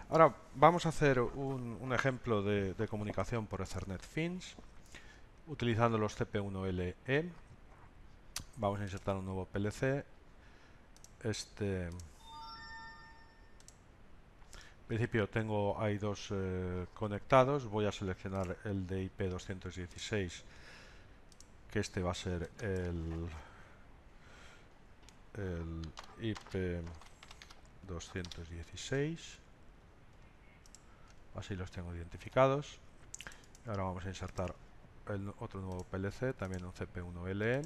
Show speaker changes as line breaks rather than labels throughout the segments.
Ahora vamos a hacer un ejemplo de comunicación por Ethernet Fins utilizando los CP1LE. Vamos a insertar un nuevo PLC. En principio hay dos conectados. Voy a seleccionar el de IP216, que este va a ser el IP216. Así los tengo identificados. Ahora vamos a insertar otro nuevo PLC, también un CP1LE.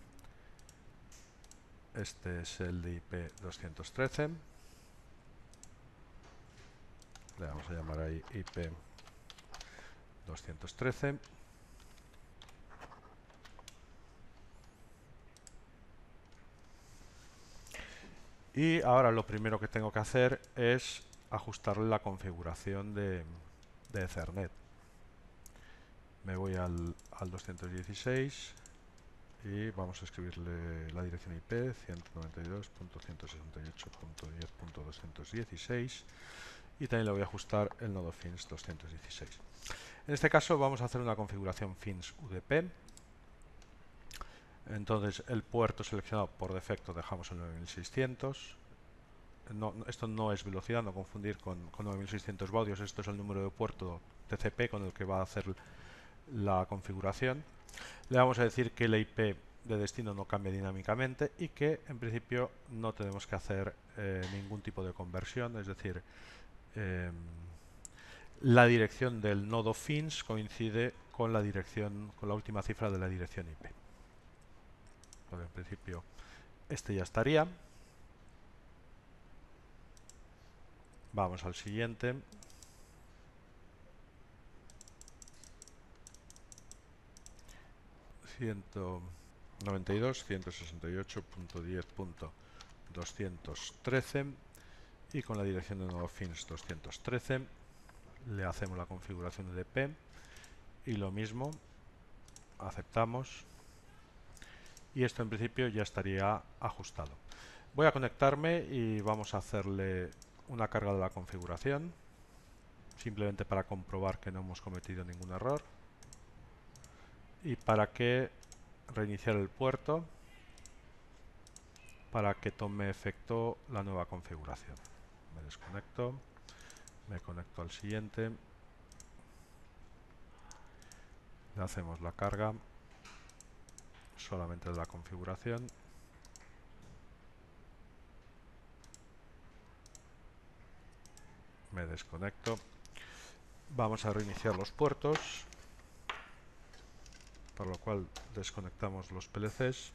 Este es el de IP213. Le vamos a llamar ahí IP213. Y ahora lo primero que tengo que hacer es ajustarle la configuración de Ethernet. Me voy al 216 y vamos a escribirle la dirección IP 192.168.10.216 y también le voy a ajustar el nodo FINS 216. En este caso vamos a hacer una configuración FINS UDP. Entonces el puerto seleccionado por defecto dejamos el 9600. Esto no es velocidad, no confundir con 9600 baudios. Esto es el número de puerto TCP con el que va a hacer la configuración. Le vamos a decir que la IP de destino no cambia dinámicamente y que en principio no tenemos que hacer ningún tipo de conversión, es decir, eh, la dirección del nodo FINS coincide con la última cifra de la dirección IP. Entonces, en principio este ya estaría. Vamos al siguiente. 192.168.10.213 y con la dirección de nodo FINS 213 le hacemos la configuración de DP y lo mismo, aceptamos y esto en principio ya estaría ajustado. Voy a conectarme y vamos a hacerle una carga de la configuración simplemente para comprobar que no hemos cometido ningún error y para que reiniciar el puerto para que tome efecto la nueva configuración. Me desconecto, me conecto al siguiente, le hacemos la carga solamente de la configuración. Me desconecto. Vamos a reiniciar los puertos, por lo cual desconectamos los PLCs.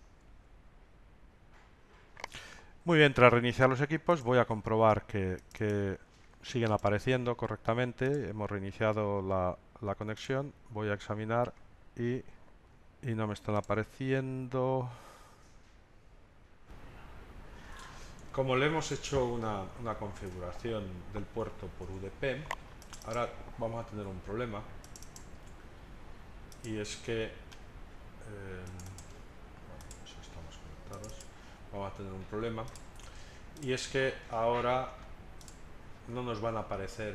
Muy bien, tras reiniciar los equipos voy a comprobar que siguen apareciendo correctamente. Hemos reiniciado la conexión. Voy a examinar y no me están apareciendo. Como le hemos hecho una configuración del puerto por UDP, ahora vamos a tener un problema y es que bueno, si estamos conectados vamos a tener un problema y es que ahora no nos van a aparecer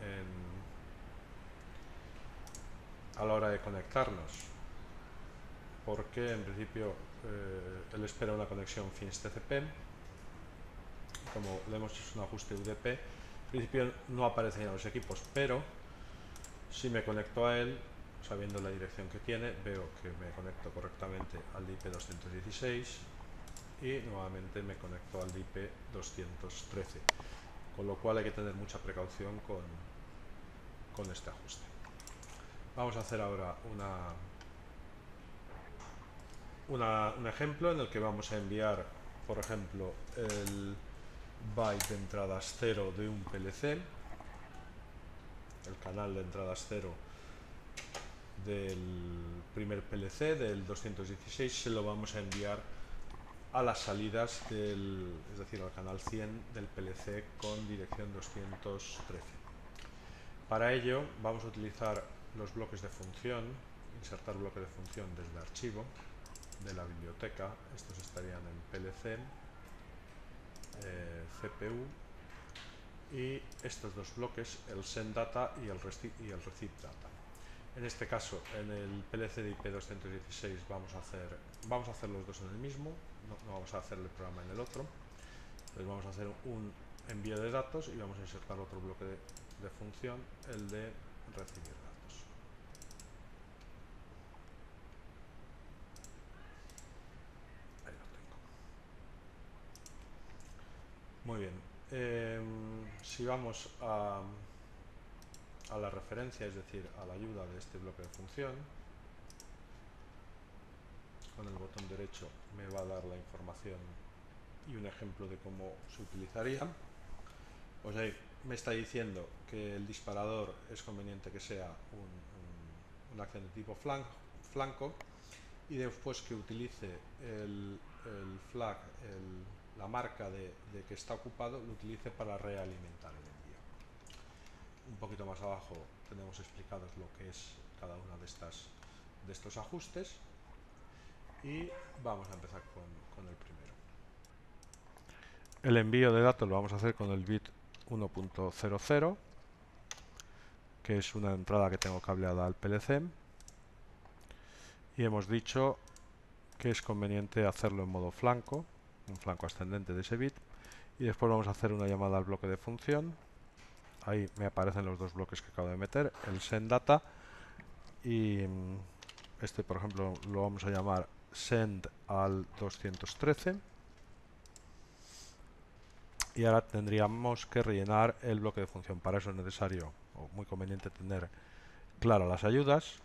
a la hora de conectarnos porque en principio él espera una conexión FINS TCP. Como le hemos hecho un ajuste UDP, en principio no aparecen en los equipos, pero si me conecto a él, sabiendo la dirección que tiene, veo que me conecto correctamente al IP216 y nuevamente me conecto al IP213, con lo cual hay que tener mucha precaución con este ajuste. Vamos a hacer ahora un ejemplo en el que vamos a enviar, por ejemplo, el byte de entradas 0 de un PLC, el canal de entradas 0 del primer PLC del 216 se lo vamos a enviar a las salidas es decir, al canal 100 del PLC con dirección 213. Para ello vamos a utilizar los bloques de función, insertar bloque de función desde archivo de la biblioteca. Estos estarían en PLC, CPU y estos dos bloques, el send data y el receive data. En este caso, en el PLC de IP216 vamos a hacer los dos en el mismo, no vamos a hacer el programa en el otro. Entonces vamos a hacer un envío de datos y vamos a insertar otro bloque de función, el de recibir datos. Ahí lo tengo. Muy bien. Si vamos a la referencia, es decir, a la ayuda de este bloque de función, con el botón derecho me va a dar la información y un ejemplo de cómo se utilizaría. Pues ahí me está diciendo que el disparador es conveniente que sea una acción de tipo flanco, y después que utilice el flag, la marca de que está ocupado, lo utilice para realimentar el envío. Un poquito más abajo tenemos explicados lo que es cada uno de estos ajustes, y vamos a empezar con el primero. El envío de datos lo vamos a hacer con el bit 1.00, que es una entrada que tengo cableada al PLC, y hemos dicho que es conveniente hacerlo en modo flanco, un flanco ascendente de ese bit, y después vamos a hacer una llamada al bloque de función. Ahí me aparecen los dos bloques que acabo de meter, el send data, y este, por ejemplo, lo vamos a llamar send al 213, y ahora tendríamos que rellenar el bloque de función. Para eso es necesario o muy conveniente tener claras las ayudas,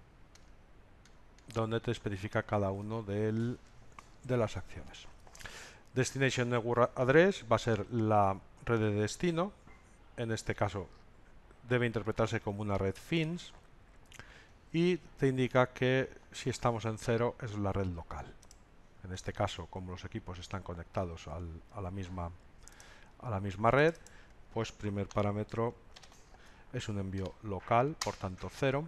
donde te especifica cada uno de las acciones. Destination Network Address va a ser la red de destino. En este caso debe interpretarse como una red FINS, y te indica que si estamos en 0 es la red local. En este caso, como los equipos están conectados a la misma red, pues primer parámetro es un envío local, por tanto 0.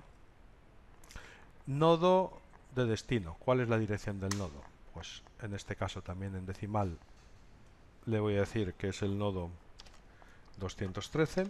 Nodo de destino. ¿Cuál es la dirección del nodo? Pues en este caso también en decimal le voy a decir que es el nodo 213.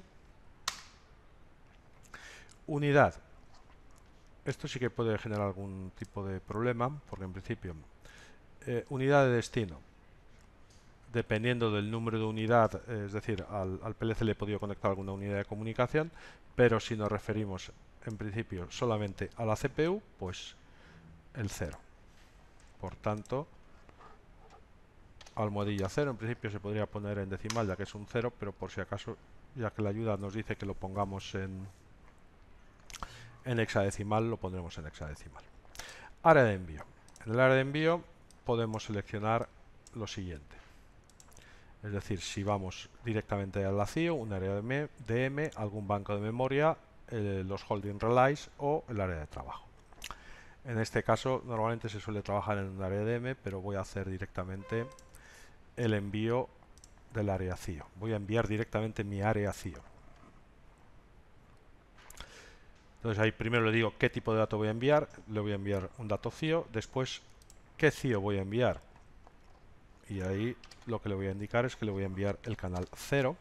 Unidad. Esto sí que puede generar algún tipo de problema, porque en principio unidad de destino, dependiendo del número de unidad, es decir, al PLC le he podido conectar alguna unidad de comunicación, pero si nos referimos en principio solamente a la CPU, pues el 0. Por tanto, almohadilla 0, en principio se podría poner en decimal ya que es un 0, pero por si acaso, ya que la ayuda nos dice que lo pongamos en hexadecimal, lo pondremos en hexadecimal. Área de envío. En el área de envío podemos seleccionar lo siguiente. Es decir, si vamos directamente al vacío, un área de DM, algún banco de memoria, los holding relays o el área de trabajo. En este caso normalmente se suele trabajar en un área de DM, pero voy a hacer directamente el envío del área CIO. Voy a enviar directamente mi área CIO. Entonces ahí primero le digo qué tipo de dato voy a enviar. Le voy a enviar un dato CIO. Después, qué CIO voy a enviar. Y ahí lo que le voy a indicar es que le voy a enviar el canal 0.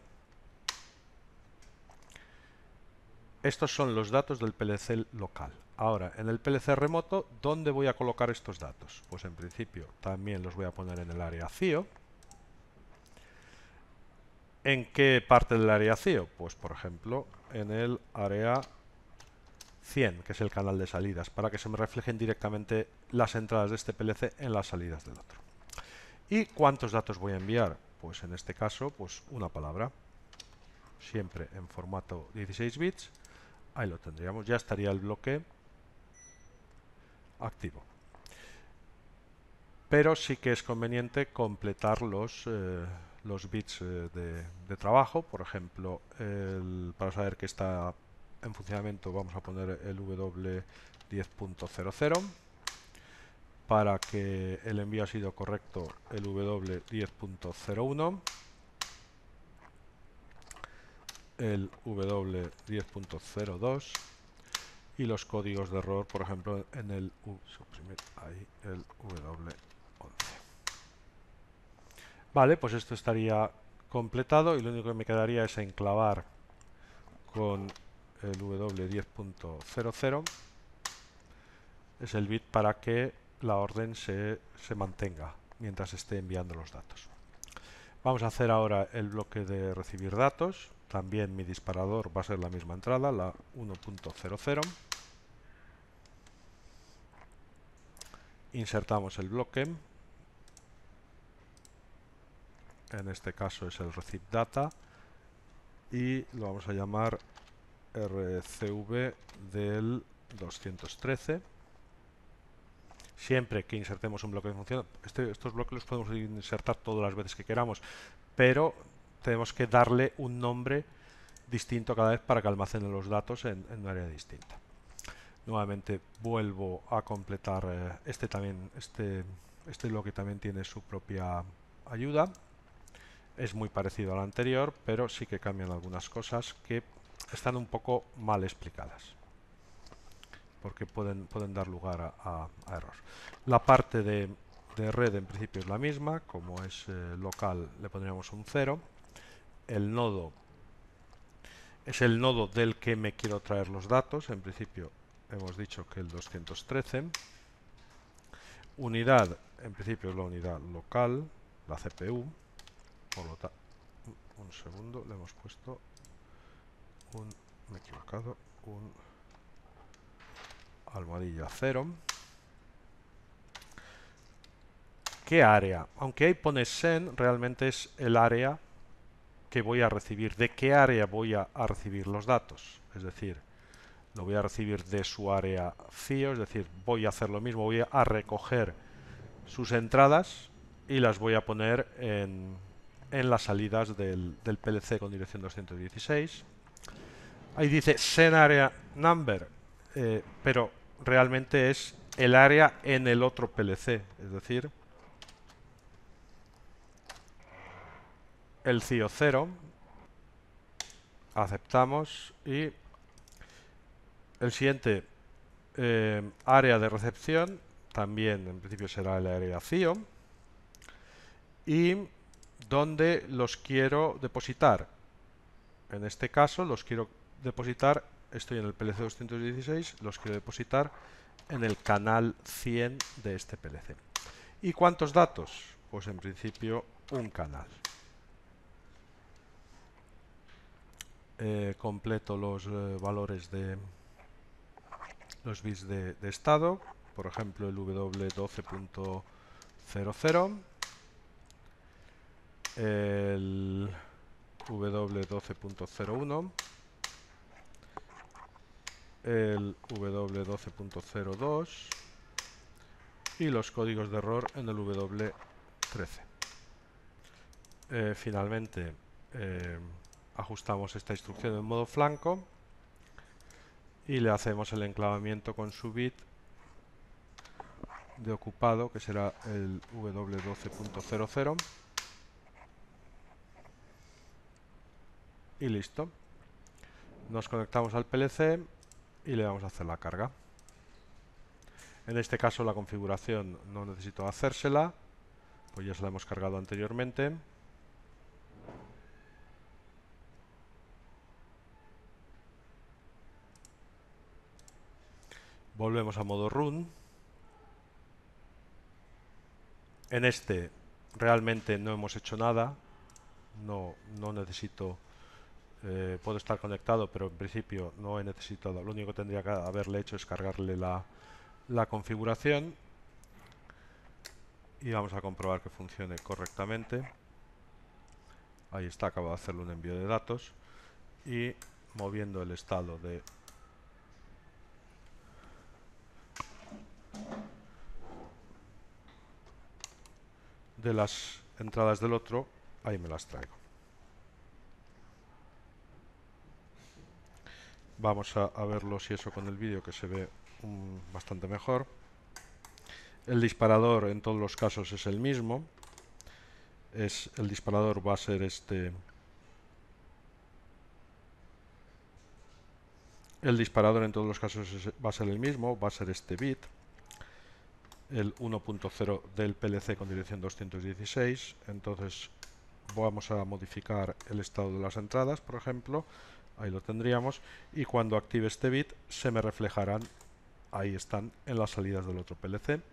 Estos son los datos del PLC local. Ahora, en el PLC remoto, ¿dónde voy a colocar estos datos? Pues en principio también los voy a poner en el área CIO. ¿En qué parte del área CIO? Pues por ejemplo, en el área 100, que es el canal de salidas, para que se me reflejen directamente las entradas de este PLC en las salidas del otro. ¿Y cuántos datos voy a enviar? Pues en este caso, pues una palabra, siempre en formato 16 bits. Ahí lo tendríamos, ya estaría el bloque activo. Pero sí que es conveniente completar los bits de trabajo. Por ejemplo, para saber que está en funcionamiento vamos a poner el W10.00. Para que el envío ha sido correcto, el W10.01. El W10.02 y los códigos de error, por ejemplo, en el W11. Vale, pues esto estaría completado y lo único que me quedaría es enclavar con el W10.00. Es el bit para que la orden se mantenga mientras esté enviando los datos. Vamos a hacer ahora el bloque de recibir datos. También mi disparador va a ser la misma entrada, la 1.00. Insertamos el bloque. En este caso es el receive data y lo vamos a llamar RCV del 213. Siempre que insertemos un bloque de función, estos bloques los podemos insertar todas las veces que queramos, pero tenemos que darle un nombre distinto cada vez para que almacene los datos en un área distinta. Nuevamente vuelvo a completar este bloque también tiene su propia ayuda. Es muy parecido al anterior, pero sí que cambian algunas cosas que están un poco mal explicadas, porque pueden dar lugar a error. La parte de red en principio es la misma, como es local le pondríamos un 0. El nodo es el nodo del que me quiero traer los datos, en principio hemos dicho que el 213. Unidad, en principio es la unidad local, la CPU, por lo tanto, un segundo, le hemos puesto me he equivocado, un almohadilla 0. ¿Qué área? Aunque ahí pone sen, realmente es el área que voy a recibir. ¿De qué área voy a recibir los datos? Es decir, lo voy a recibir de su área CIO, es decir, voy a hacer lo mismo, voy a recoger sus entradas y las voy a poner en las salidas del PLC con dirección 216. Ahí dice sen area number, pero realmente es el área en el otro PLC, es decir, el CIO 0, aceptamos y el siguiente área de recepción también en principio será el área CIO y donde los quiero depositar. En este caso los quiero depositar, estoy en el PLC 216, los quiero depositar en el canal 100 de este PLC. ¿Y cuántos datos? Pues en principio un canal. Completo los valores de los bits de estado, por ejemplo el W12.00, el W12.01, el W12.02 y los códigos de error en el W13. Finalmente ajustamos esta instrucción en modo flanco y le hacemos el enclavamiento con su bit de ocupado, que será el W12.00 y listo. Nos conectamos al PLC y le vamos a hacer la carga. En este caso la configuración no necesito hacérsela, pues ya se la hemos cargado anteriormente. Volvemos a modo run. En este realmente no hemos hecho nada, no necesito, puedo estar conectado, pero en principio no he necesitado, lo único que tendría que haberle hecho es cargarle la configuración y vamos a comprobar que funcione correctamente. Ahí está, acabo de hacerle un envío de datos y moviendo el estado de las entradas del otro, ahí me las traigo. Vamos a verlo si eso con el vídeo, que se ve bastante mejor. El disparador en todos los casos es el mismo. El disparador va a ser este. El disparador en todos los casos va a ser el mismo, va a ser este bit, el 1.0 del PLC con dirección 216. Entonces vamos a modificar el estado de las entradas, por ejemplo, ahí lo tendríamos, y cuando active este bit se me reflejarán, ahí están, en las salidas del otro PLC,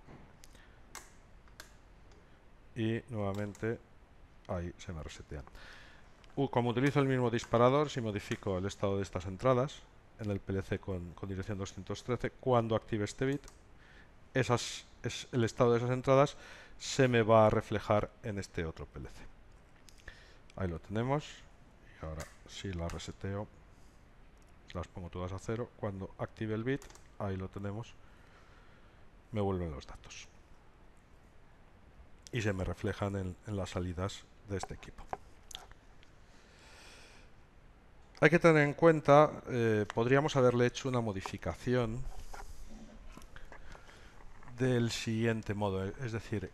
y nuevamente ahí se me resetean. Como utilizo el mismo disparador, si modifico el estado de estas entradas en el PLC con dirección 213, cuando active este bit, el estado de esas entradas se me va a reflejar en este otro PLC. Ahí lo tenemos. Y ahora, si la reseteo, las pongo todas a 0. Cuando active el bit, ahí lo tenemos, me vuelven los datos. Y se me reflejan en las salidas de este equipo. Hay que tener en cuenta, podríamos haberle hecho una modificación del siguiente modo. Es decir,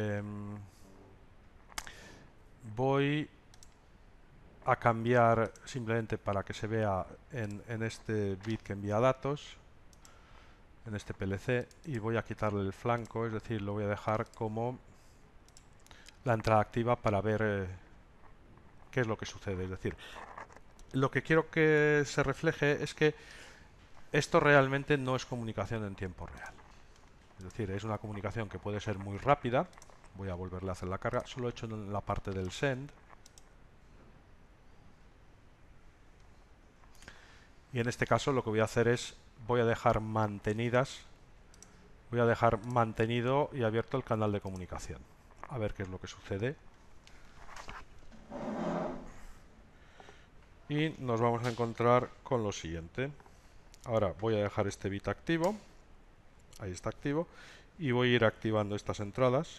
voy a cambiar simplemente para que se vea en este bit que envía datos, en este PLC, y voy a quitarle el flanco, es decir, lo voy a dejar como la entrada activa para ver qué es lo que sucede. Es decir, lo que quiero que se refleje es que esto realmente no es comunicación en tiempo real. Es decir, es una comunicación que puede ser muy rápida. Voy a volverle a hacer la carga. Solo he hecho en la parte del send. Y en este caso lo que voy a hacer es, voy a dejar mantenido y abierto el canal de comunicación. A ver qué es lo que sucede. Y nos vamos a encontrar con lo siguiente. Ahora voy a dejar este bit activo. Ahí está activo. Y voy a ir activando estas entradas.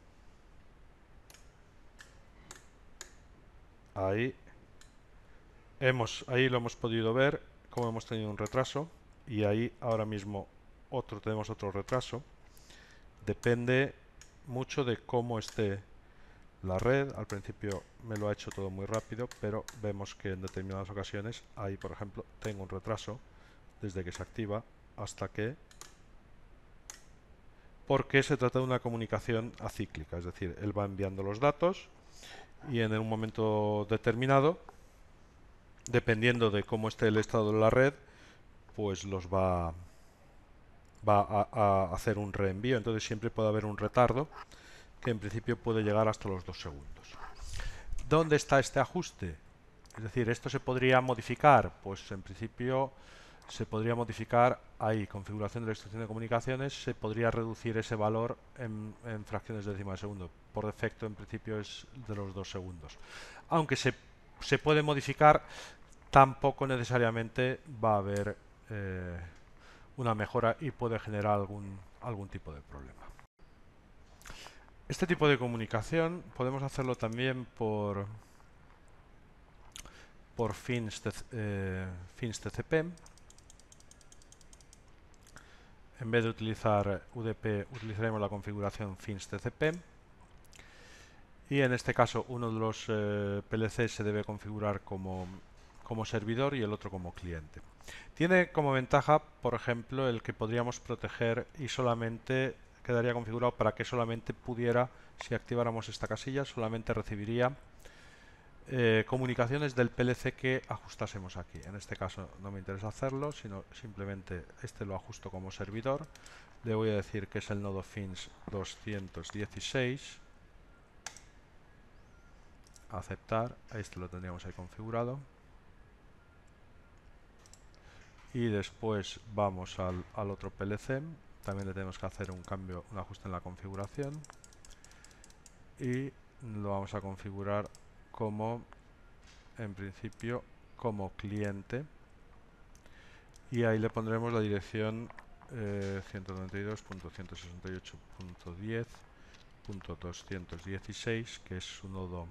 Ahí. Ahí lo hemos podido ver, como hemos tenido un retraso. Y ahí ahora mismo tenemos otro retraso. Depende mucho de cómo esté la red. Al principio me lo ha hecho todo muy rápido, pero vemos que en determinadas ocasiones, ahí por ejemplo, tengo un retraso desde que se activa hasta que... Porque se trata de una comunicación acíclica, es decir, él va enviando los datos y en un momento determinado, dependiendo de cómo esté el estado de la red, pues va a hacer un reenvío. Entonces siempre puede haber un retardo que en principio puede llegar hasta los 2 segundos. ¿Dónde está este ajuste? Es decir, ¿esto se podría modificar? Pues en principio se podría modificar ahí, configuración de la instrucción de comunicaciones, se podría reducir ese valor en fracciones de décima de segundo. Por defecto, en principio, es de los 2 segundos. Aunque se puede modificar, tampoco necesariamente va a haber una mejora y puede generar algún tipo de problema. Este tipo de comunicación podemos hacerlo también por fins TCP. En vez de utilizar UDP, utilizaremos la configuración fins TCP. Y en este caso, uno de los PLCs se debe configurar como servidor y el otro como cliente. Tiene como ventaja, por ejemplo, el que podríamos proteger y solamente quedaría configurado para que solamente pudiera, si activáramos esta casilla, solamente recibiría comunicaciones del PLC que ajustásemos aquí. En este caso no me interesa hacerlo, sino simplemente este lo ajusto como servidor. Le voy a decir que es el nodo fins 216. Aceptar. Este lo tendríamos ahí configurado. Y después vamos al otro PLC. También le tenemos que hacer un ajuste en la configuración. Y lo vamos a configurar como, en principio, como cliente. Y ahí le pondremos la dirección 192.168.10.216, que es su nodo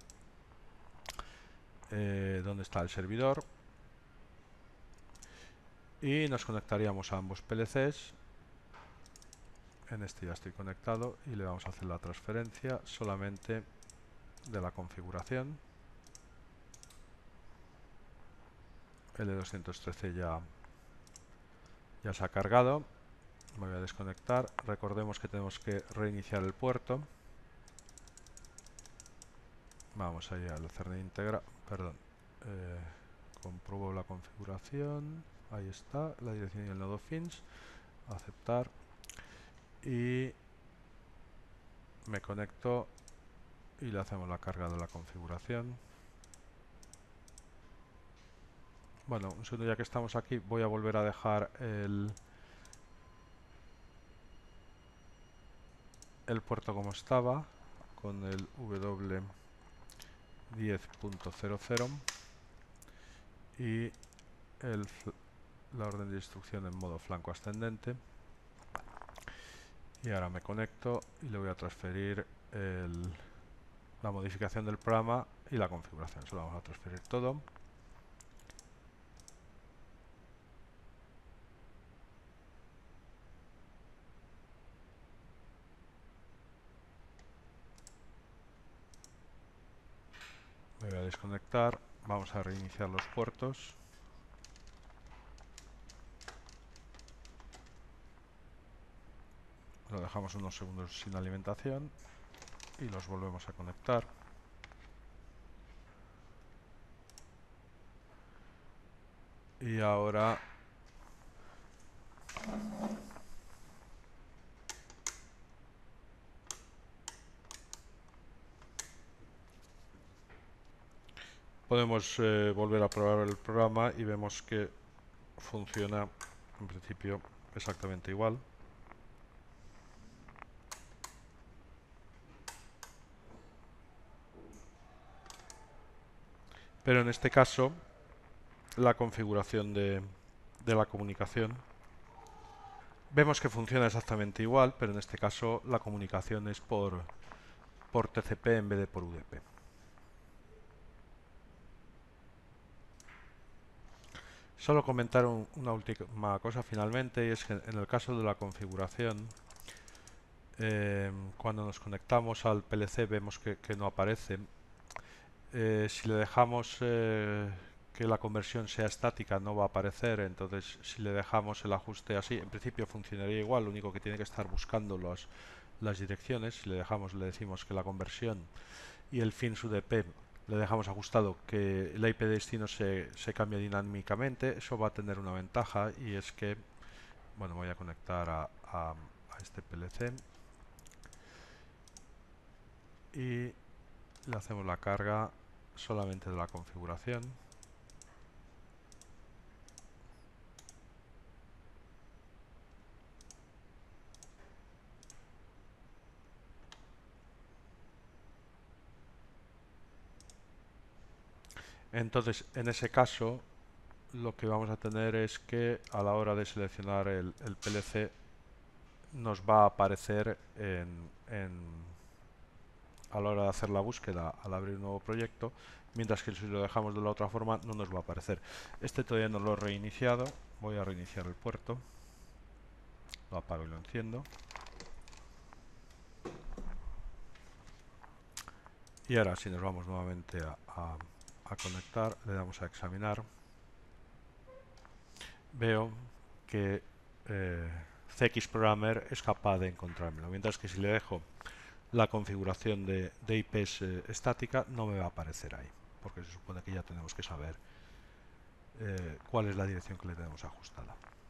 donde está el servidor. Y nos conectaríamos a ambos PLCs. En este ya estoy conectado y le vamos a hacer la transferencia solamente de la configuración. El de 213 ya se ha cargado. Me voy a desconectar. Recordemos que tenemos que reiniciar el puerto. Vamos a ir al Cerner Integra, perdón, compruebo la configuración, ahí está, la dirección y el nodo fins, aceptar y me conecto y le hacemos la carga de la configuración. Bueno, un segundo, ya que estamos aquí voy a volver a dejar el puerto como estaba con el W10.00 y la orden de instrucción en modo flanco ascendente. Y ahora me conecto y le voy a transferir la modificación del programa y la configuración. Se lo vamos a transferir todo. Me voy a desconectar. Vamos a reiniciar los puertos. Lo dejamos unos segundos sin alimentación y los volvemos a conectar. Y ahora podemos volver a probar el programa y vemos que funciona en principio exactamente igual. Pero en este caso la configuración de la comunicación vemos que funciona exactamente igual, pero en este caso la comunicación es por TCP en vez de por UDP. Solo comentar una última cosa finalmente, y es que en el caso de la configuración, cuando nos conectamos al PLC vemos que no aparece. Si le dejamos que la conversión sea estática no va a aparecer, entonces si le dejamos el ajuste así, en principio funcionaría igual, lo único que tiene que estar buscando las direcciones. Si le decimos que la conversión y el fins UDP le dejamos ajustado que el IP de destino se cambia dinámicamente, eso va a tener una ventaja, y es que, bueno, voy a conectar a este PLC y le hacemos la carga solamente de la configuración. Entonces, en ese caso, lo que vamos a tener es que a la hora de seleccionar el PLC nos va a aparecer a la hora de hacer la búsqueda al abrir un nuevo proyecto, mientras que si lo dejamos de la otra forma no nos va a aparecer. Este todavía no lo he reiniciado, voy a reiniciar el puerto, lo apago y lo enciendo. Y ahora si nos vamos nuevamente a conectar, le damos a examinar, veo que CX Programmer es capaz de encontrármelo, mientras que si le dejo la configuración de IPs estática no me va a aparecer ahí, porque se supone que ya tenemos que saber cuál es la dirección que le tenemos ajustada.